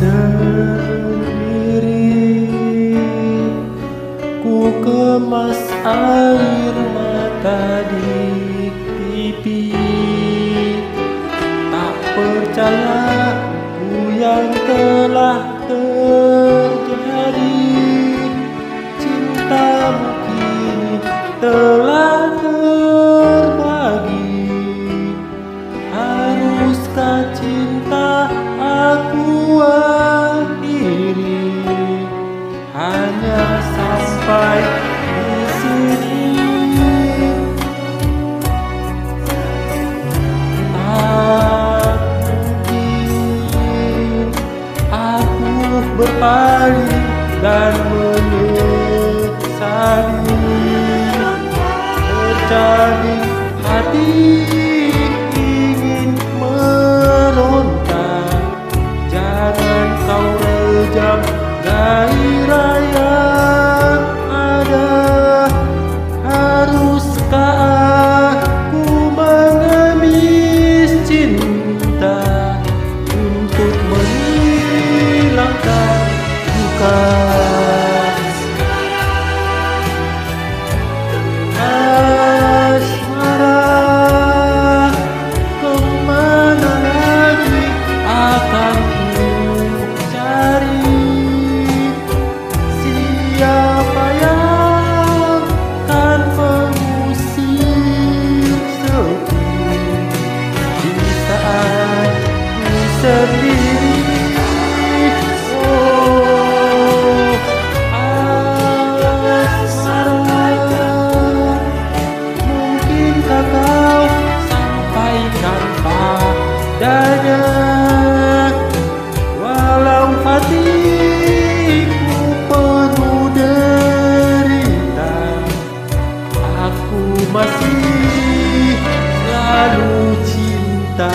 sendiri. Ku kemas air mata di pipi. Tak percaya ku yang telah terjadi. Cintamu kini telah terbagi. Haruskah cinta aku akhiri hanya sampai di sini? Tak mungkin aku berpaling dan menyesali. Terjalin hati ingin meronta. Jangan kau rejam gairah yang ada. Haruskah aku mengemis cinta untuk menghilangkan duka? Asmara, kemana lagi akan ku cari? Siapa yang kan mengusir sepi di saat ku sendiri? Oh, asmara, mungkinkah kau sampaikan padanya? Walau hatiku penuh derita, aku masih selalu cinta.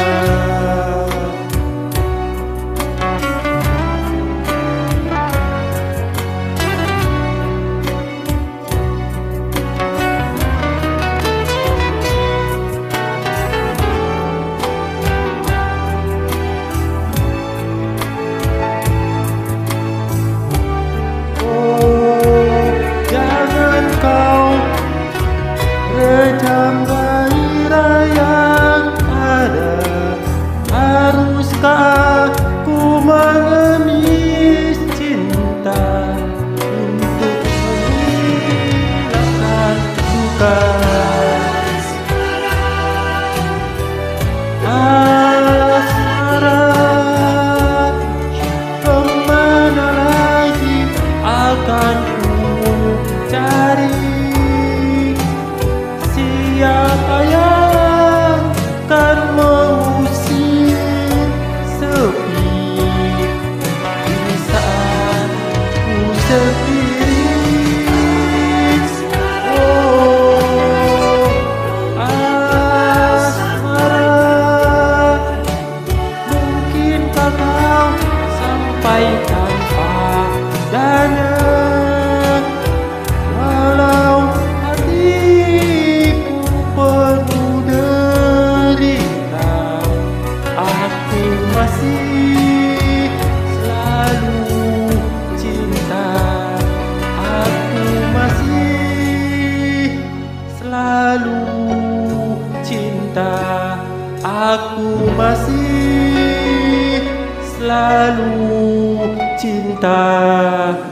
Rejam gairah yang ada. Haruskah ku mengemis cinta untuk menghilangkan duka? Asmara, kemana lagi akan ku cari? Siapa yang kan mengusir sepi di saat ku sendiri? Oh, asmara, mungkinkah kau sampaikan padanya? Walau hatiku penuh derita, aku masih selalu cinta. Aku masih selalu cinta. Aku masih selalu cinta.